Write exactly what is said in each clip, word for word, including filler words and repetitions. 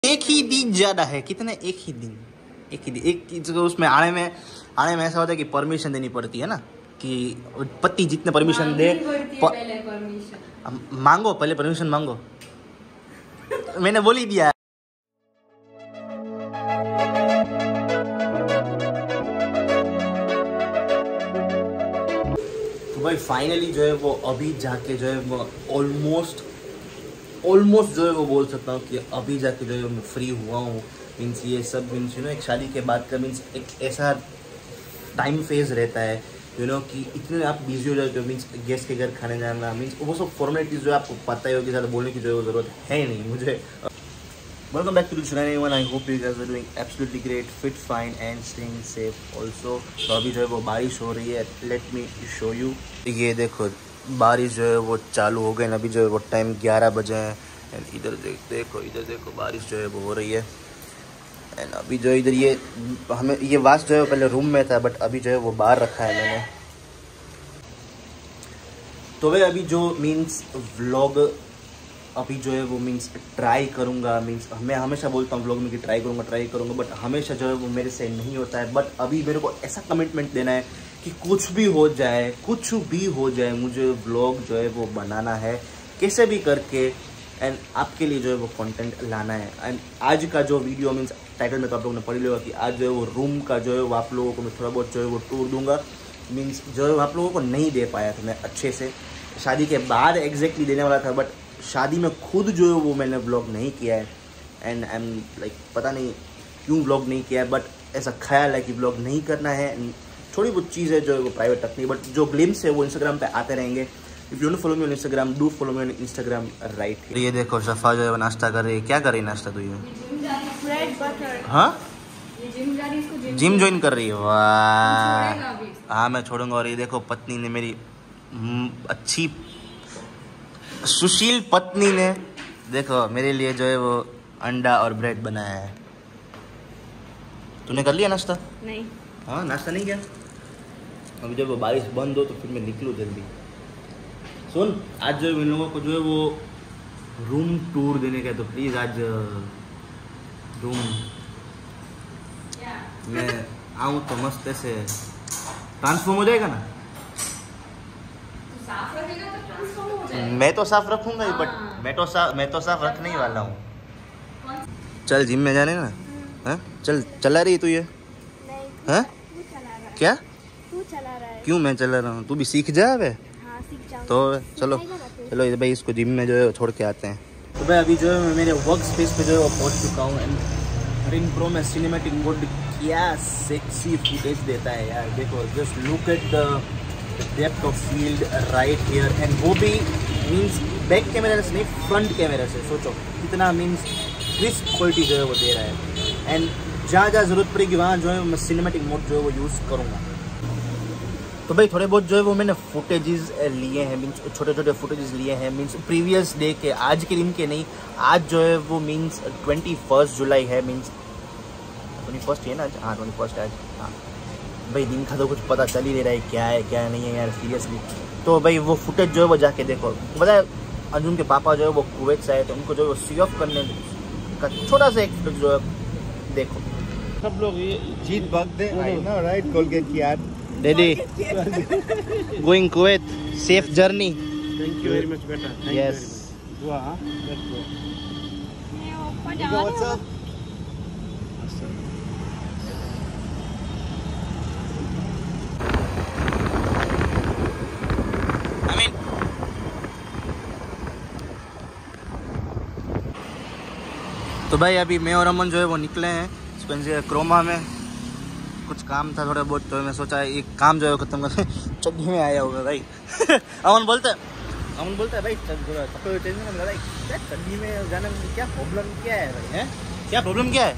एक ही दिन ज्यादा है, कितने एक ही दिन एक ही दिन एक उसमें आने में आने में ऐसा होता है कि परमिशन देनी पड़ती है ना, कि पति जितने परमिशन दे प... मांगो पहले परमिशन मांगो। मैंने बोल ही दिया। तो भाई फाइनली जो है वो अभी जाके जो है वो ऑलमोस्ट ऑलमोस्ट जो है वो बोल सकता हूँ कि अभी जाके जो है मैं फ्री हुआ हूँ। मीन्स ये सब मीन्स यू नो एक शादी के बाद का मीन्स एक ऐसा टाइम फेज रहता है यू नो कि इतने आप बिजी हो जाते हो। मीन्स गेस्ट के घर खाने जाना मीन्स वो सब फॉर्मेलिटीज जो आपको पता ही होगी, ज़्यादा बोलने की जो ज़रूरत है नहीं मुझे। Welcome back to the channel everyone, I hope you guys are doing absolutely great, fit, fine and staying safe also. तो अभी जो है वो बारिश हो रही है, लेट मी शो यू। ये देखो बारिश जो है वो चालू हो गई। अभी जो है वो टाइम ग्यारह बजे है एंड इधर देख देखो इधर देखो बारिश जो है वो हो रही है। एंड अभी जो इधर ये हमें ये वास जो है पहले रूम में था बट अभी जो है वो बाहर रखा है मैंने। तो भाई अभी जो मीन्स व्लॉग अभी जो है वो मीन्स ट्राई करूँगा। मीन्स मैं हमेशा बोलता हूँ व्लॉग में कि ट्राई करूँगा ट्राई करूँगा बट हमेशा जो है वो मेरे से नहीं होता है। बट अभी मेरे को ऐसा कमिटमेंट देना है कि कुछ भी हो जाए कुछ भी हो जाए मुझे व्लॉग जो है वो बनाना है कैसे भी करके एंड आपके लिए जो है वो कंटेंट लाना है। एंड आज का जो वीडियो मीन्स टाइटल में तो आप लोगों ने पढ़ लिया कि आज जो है वो रूम का जो है वो आप लोगों को मैं थोड़ा बहुत जो है वो टूर दूंगा। मीन्स जो है वो आप लोगों को नहीं दे पाया था मैं अच्छे से, शादी के बाद एग्जैक्टली देने वाला था बट शादी में खुद जो है वो मैंने व्लॉग नहीं किया है। एंड आई एम लाइक पता नहीं क्यों व्लॉग नहीं किया है बट ऐसा ख्याल है कि व्लॉग नहीं करना है। थोड़ी बहुत चीज़ है जो है वो प्राइवेट रखनी है बट जो ग्लिम्स है वो इंस्टाग्राम पे आते रहेंगे। If you don't follow me on Instagram do follow me on Instagram right. ये देखो सफ़ा जो है नाश्ता कर रही है। क्या कर रही है नाश्ता? तो ये हाँ जिम ज्वाइन कर रही है। वाह हाँ मैं छोड़ूंगा। और ये देखो पत्नी ने मेरी अच्छी सुशील पत्नी ने देखो मेरे लिए जो है वो अंडा और ब्रेड बनाया है। तूने कर लिया नाश्ता? नहीं। हाँ नाश्ता नहीं किया? अभी जब वो बारिश बंद हो तो फिर मैं निकलूँ जल्दी। सुन आज जो इन लोगों को जो है वो रूम टूर देने का है तो प्लीज़ आज रूम मैं आऊँ तो मस्त ऐसे ट्रांसफॉर्म हो जाएगा ना। तो साफ रखेगा तो ट्रांसफॉर्म हो जाएगा। मैं तो साफ रखूंगा ही बट मैं तो साफ मैं तो साफ रखने ही वाला हूँ। चल जिम में जाने ना। हाँ चल चला रही है तू ये? हाँ क्या तू चला रहा है? क्यों मैं चला रहा हूँ? तू भी सीख जा बे। हाँ सीख जाऊंगा। तो चलो चलो ये भाई इसको जिम में जो है छोड़ के आते हैं। तो भाई अभी जो है मैं मेरे वर्क स्पेस पे जो है वो पहुँच चुका हूँ। एंड रिंग प्रो में सिनेमैटिक मोड क्या सेक्सी फुटेज देता है यार। देखो just look at the depth of field right here and वो भी मीन्स बैक कैमरा से नहीं फ्रंट कैमरा से। सोचो कितना मीन्स क्रिस्प क्वालिटी जो है वो दे रहा है। एंड जहाँ जहाँ ज़रूरत पड़ेगी वहाँ जो है मैं सिनेमैटिक मोड जो है वो यूज़ करूँगा। तो भाई थोड़े बहुत जो है वो मैंने फुटेजेस लिए हैं मीन्स छोटे छोटे फुटेजेस लिए हैं मीन्स प्रीवियस डे के, आज के दिन के नहीं। आज जो है वो मीन्स ट्वेंटी फर्स्ट जुलाई है मीन्स ट्वेंटी फर्स्ट है ना आज। हाँ ट्वेंटी फर्स्ट आज। हाँ भाई दिन का तो कुछ पता चल ही नहीं रहा है क्या है क्या नहीं है यार सीरियसली। तो भाई वो फुटेज जो है वो जाके देखो। पता है अर्जुन के पापा जो है वो कुवैत से आए तो उनको जो है वो सी ऑफ करने का छोटा सा एक फुटेज जो है देखो। सब लोग ये जीत भागते आई ना राइट कोलगेट की यार daddy going Kuwait safe journey. Thank you very much बेटा। यस दुआ हां व्हाट्स अप। आमीन। तो भाई अभी मैं और अमन जो है वो निकले हैं स्पेंसर क्रोमा में। कुछ काम था थोड़ा बहुत तो मैं सोचा एक काम जो है खत्म कर चड्डी में आया होगा भाई। अमन बोलता है अमन बोलता है भाई कपड़े चेंज नहीं भाई क्या चड्डी में जाने में क्या प्रॉब्लम क्या है भाई? है क्या प्रॉब्लम क्या है?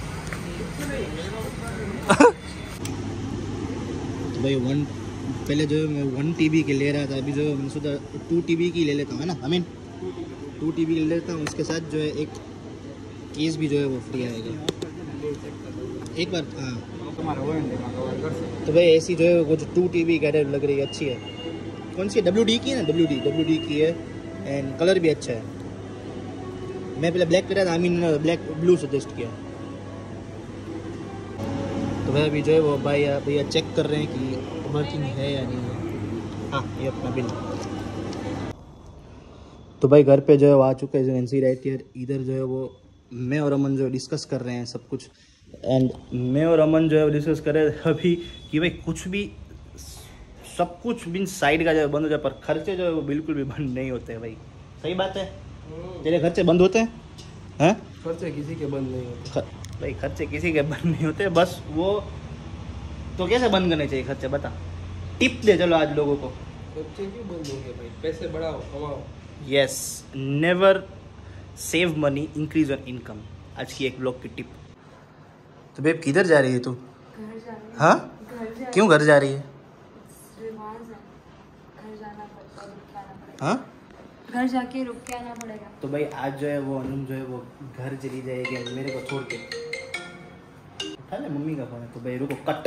भाई वन पहले जो है मैं वन टी बी के ले रहा था, अभी जो है मैंने सोचा टू टी बी की ले लेता हूँ है ना। I mean two T B ले लेता हूँ, उसके साथ जो है एक केस भी जो है वो फ्री आएगा एक बार। हाँ तो भाई ऐसी जो है वो जो टू टी बी कैडेट लग रही है अच्छी है। कौन सी है? डब्ल्यू डी की है ना, डब्ल्यू डी डब्ल्यू डी की है एंड कलर भी अच्छा है। मैं पहले ब्लैक कर रहा था, आमीन ने ब्लैक ब्लू सजेस्ट किया। तो भाई अभी जो है वो भाई भैया चेक कर रहे हैं कि वर्किंग है या नहीं है। हाँ ये अपना बिल। तो भाई घर पे जो है वो आ चुका है, जो एन सी राइट ईयर। इधर जो है वो मैं और अमन जो डिस्कस कर रहे हैं सब कुछ। एंड मैं और अमन जो है डिस्कस कर रहे हैं अभी कि भाई कुछ भी सब कुछ बिन साइड का जो है बंद हो जाए, पर खर्चे जो है वो बिल्कुल भी बंद नहीं होते हैं भाई। सही बात है, तेरे खर्चे बंद होते हैं? हैं खर्चे किसी के बंद नहीं होते भाई, खर्चे किसी के बंद नहीं होते, बस वो तो कैसे बंद करने चाहिए खर्चे, बता। टिप दे चलो आज लोगों को। खर्चे क्यों बंद होंगे भाई, पैसे बढ़ाओ कमाओ। Yes, never save money, increase on income, आज की एक ब्लॉग की टिप। तो बेब किधर जा रही है तू? घर जा रही हाँ घर जा क्यों घर जा रही है? रिवाज है, घर जाना पड़ता, रुक के आना पड़ेगा। हाँ घर जाके रुक के आना पड़ेगा। तो भाई आज जो है वो अनुम जो है वो घर चली जाएगी मेरे को छोड़ के। उठा ले, मम्मी का फोन है। तो भाई रुको, कट।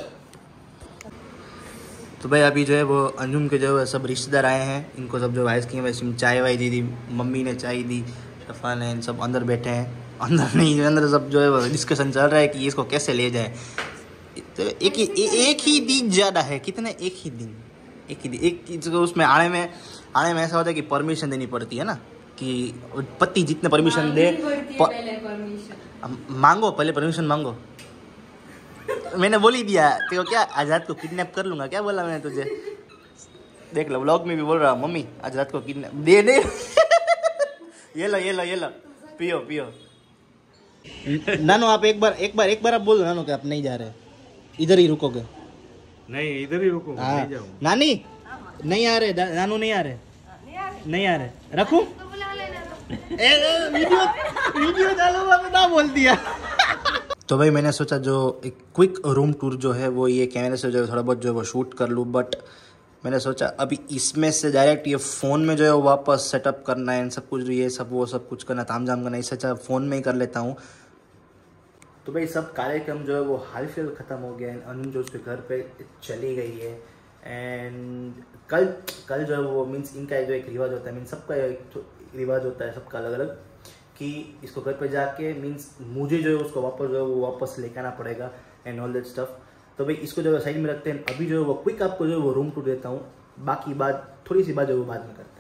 तो भाई अभी जो है वो अंजुम के जो है सब रिश्तेदार आए हैं, इनको सब जो आइसक्रीम वाइसक्रीम चाय वाय दी दी, मम्मी ने चाय दी, शफा ने, इन सब अंदर बैठे हैं। अंदर नहीं, अंदर सब जो है वो डिस्कशन चल रहा है कि इसको कैसे ले जाए। तो एक ही ए, एक ही दिन ज़्यादा है, कितने एक ही दिन एक ही दिन एक उसमें आने में आने में ऐसा होता है कि परमिशन देनी पड़ती है ना, कि पति जितने परमिशन दे प... मांगो, पहले परमिशन मांगो। मैंने बोल ही दिया तेरे को, क्या आज़ाद को किडनैप कर लूँगा, क्या बोला मैंने तुझे? देख लो व्लॉग में भी बोल रहा हूँ, मम्मी आज़ाद को किडनैप दे दे। ये लो ये लो ये लो, पियो पियो। नानो आप एक बार एक बार एक बार आप बोल दो नानो कि आप नहीं जा रहे, इधर ही रुकोगे। नहीं इधर ही रुको, नहीं जाऊँ। नानी नहीं आ रहे, नानू नहीं आ रहे, नहीं आ रहे, रखूं? वीडियो वीडियो चालू हुआ तो ना बोल दिया। तो भाई मैंने सोचा जो एक क्विक रूम टूर जो है वो ये कैमरे से जो है थोड़ा बहुत जो है वो शूट कर लूँ, बट मैंने सोचा अभी इसमें से डायरेक्ट ये फ़ोन में जो है वापस सेटअप करना है, सब कुछ ये सब वो सब कुछ करना, ताम झाम करना, इससे अच्छा फ़ोन में ही कर लेता हूँ। तो भाई सब कार्यक्रम जो है वो हाल फिलहाल ख़त्म हो गया है। अनुम जो उसके घर पे चली गई है। एंड कल कल जो है वो मीन्स इनका जो एक रिवाज होता है, मीन्स सबका एक रिवाज होता है सबका अलग अलग, कि इसको घर पे जाके मीन्स मुझे जो है उसको वापस जो है वो वापस लेके आना पड़ेगा एंड ऑल दैट स्टफ। तो भाई इसको जो है साइड में रखते हैं। अभी जो है वो क्विक आपको जो है वो रूम टूर देता हूँ, बाकी बात थोड़ी सी बात जो है वो बाद में करते हैं।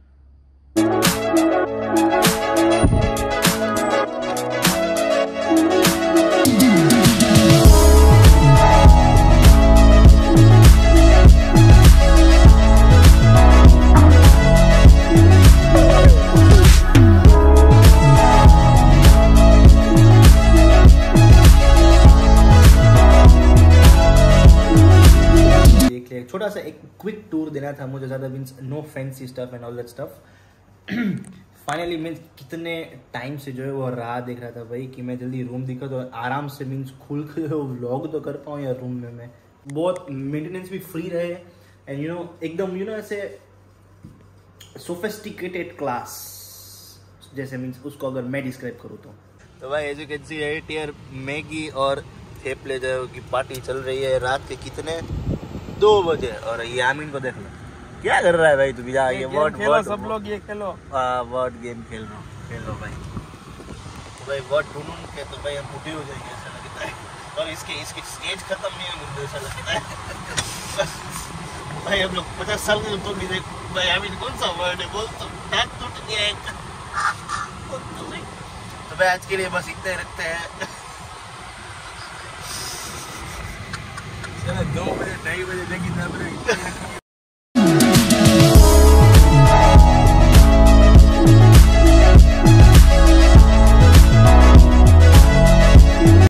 छोटा सा एक क्विक टूर देना था मुझे, ज़्यादा means no fancy stuff and all that stuff. Finally means कितने टाइम से जो है वो राह देख रहा था भाई कि मैं जल्दी रूम दिखा तो आराम से मीन्स खुल कर जो व्लॉग तो कर पाऊँ या रूम में मैं बहुत मेंटेनेंस भी फ्री रहे एंड यू नो एकदम यू नो ऐसे सोफिस्टिकेटेड क्लास जैसे मीन्स उसको अगर मैं डिस्क्राइब करूँ तो। तो भाई as you can see right here Maggi और थेपले जो की पार्टी चल रही है रात के कितने दो बजे। और ये आमीन को देख लो क्या कर रहा है भाई, तू भी जा ये वर्ड वर्ड सब लोग ये खेलो, हां वर्ड गेम खेल रहा हूं, खेल लो भाई। तो भाई वर्ड ढूंढूं के तो भाई हम बूढ़े हो जाएंगे ऐसा लगता है, और इसके इसकी स्टेज खत्म नहीं होगी ऐसा लगता है। भाई हम लोग पचास साल के तो भी भाई आमीन कौन सा वर्ड है बोल, तो दांत टूट गया है। तो भाई आज के लिए बस इतना ही रखते हैं। दो बजे ढाई बजे देखी